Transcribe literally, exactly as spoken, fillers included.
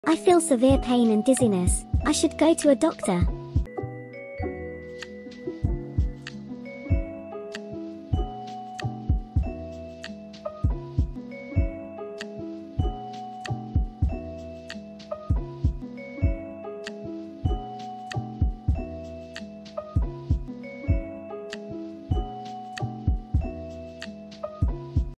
I feel severe pain and dizziness. I should go to a doctor.